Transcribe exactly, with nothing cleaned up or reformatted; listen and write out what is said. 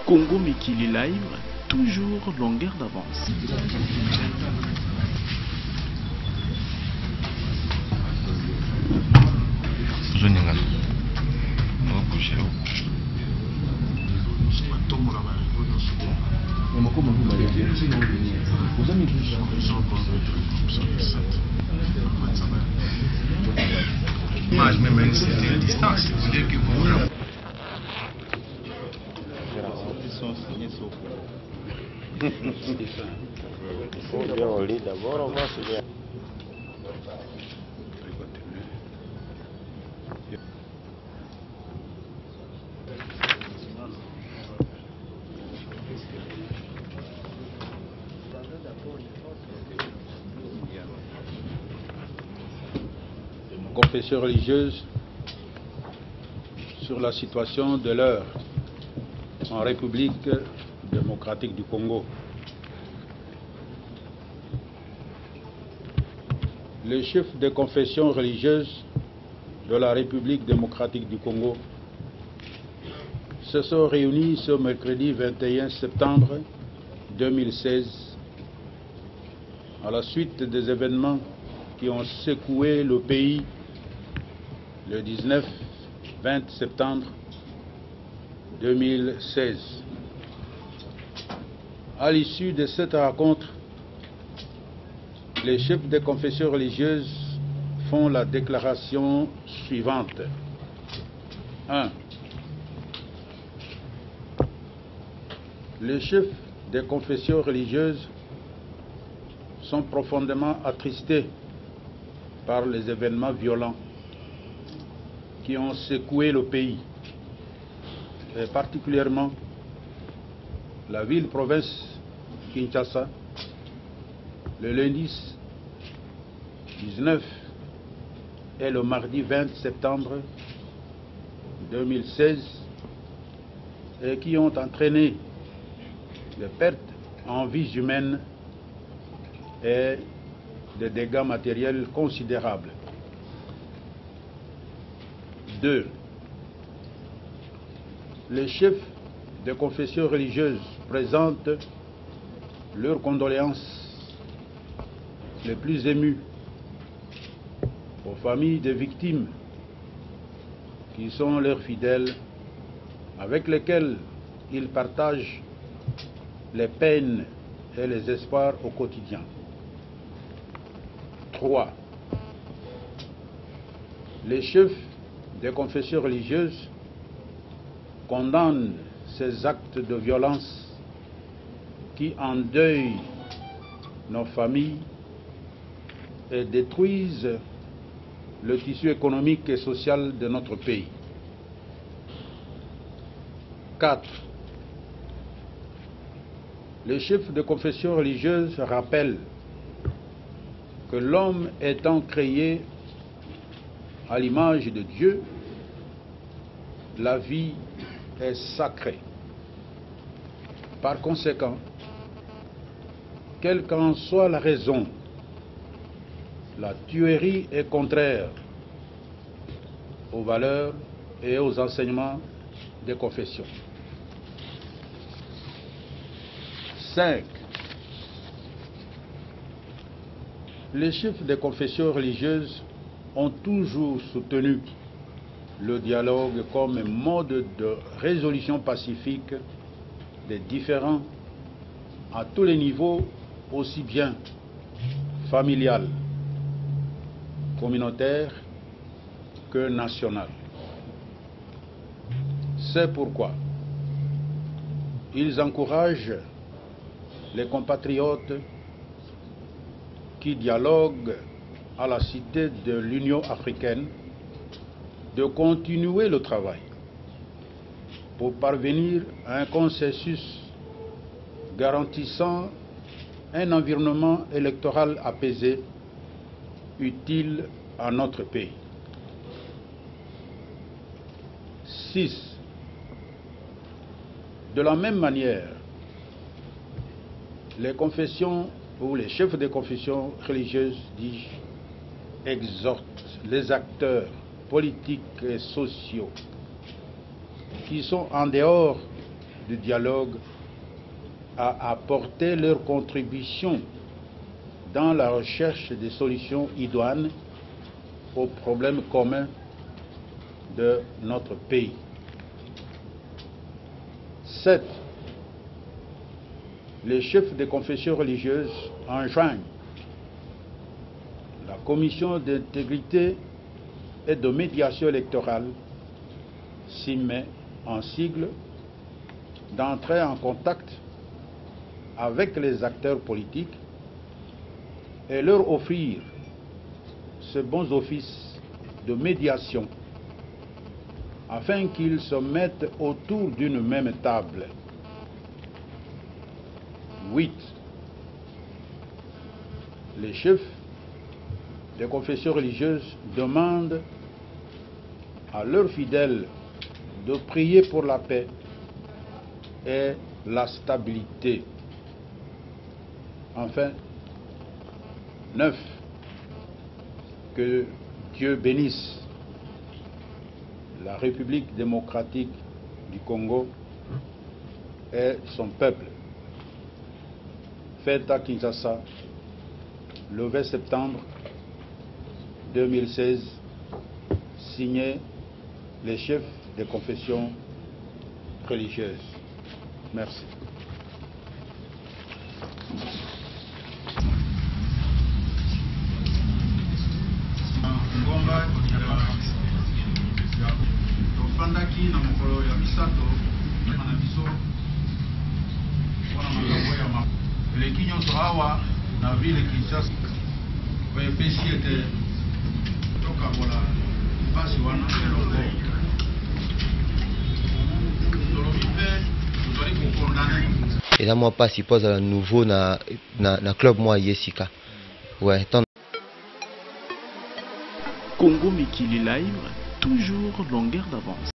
Congo Mikili Live, toujours longueur d'avance. Mas mesmo aí você tem a distância, onde é que eu vou? Faut bien au lit d'abord, on va se dire. Confession religieuse sur la situation de l'heure en République démocratique du Congo. Les chefs des confessions religieuses de la République démocratique du Congo se sont réunis ce mercredi vingt et un septembre deux mille seize à la suite des événements qui ont secoué le pays le dix-neuf vingt septembre deux mille seize. À l'issue de cette rencontre, les chefs des confessions religieuses font la déclaration suivante. un. Les chefs des confessions religieuses sont profondément attristés par les événements violents qui ont secoué le pays, et particulièrement la ville-province Kinshasa, le lundi dix-neuf et le mardi vingt septembre deux mille seize, et qui ont entraîné des pertes en vies humaines et des dégâts matériels considérables. deux. Les chefs des confessions religieuses présentent leurs condoléances les plus émues aux familles des victimes qui sont leurs fidèles, avec lesquels ils partagent les peines et les espoirs au quotidien. trois. Les chefs des confessions religieuses condamnent ces actes de violence qui endeuillent nos familles et détruisent le tissu économique et social de notre pays. quatre. Les chefs de confession religieuse rappellent que l'homme étant créé à l'image de Dieu, la vie est sacrée. Par conséquent, quelle qu'en soit la raison, la tuerie est contraire aux valeurs et aux enseignements des confessions. cinq. Les chefs des confessions religieuses ont toujours soutenu le dialogue comme mode de résolution pacifique des différends à tous les niveaux, aussi bien familial, communautaire que national. C'est pourquoi ils encouragent les compatriotes qui dialoguent à la cité de l'Union africaine de continuer le travail pour parvenir à un consensus garantissant un environnement électoral apaisé, utile à notre pays. six. De la même manière, les confessions ou les chefs des confessions religieuses, dis-je, exhortent les acteurs politiques et sociaux qui sont en dehors de dialogue à apporter leur contribution dans la recherche des solutions idoines aux problèmes communs de notre pays. sept. Les chefs des confessions religieuses enjoignent la commission d'intégrité et de médiation électorale, C I M E en sigle, d'entrer en contact avec les acteurs politiques et leur offrir ce bon office de médiation afin qu'ils se mettent autour d'une même table. huit. Les chefs des confessions religieuses demandent à leurs fidèles de prier pour la paix et la stabilité. Enfin, neuf. Que Dieu bénisse la République démocratique du Congo et son peuple. Fête à Kinshasa, le vingt septembre deux mille seize, signé les chefs des confessions religieuses. Merci. tofandaki na mokolo ya misato na biso mpona makambo ya ma eleki nyonso awa na ville Kinshasa bayepesi ete tokabola mpasi wana elongo tolobi mpe tozali kokondane. Et là moi pas si pose à nouveau na na na club moi Yesika. Ouais, tant Congo Mikili Live, toujours longueur d'avance.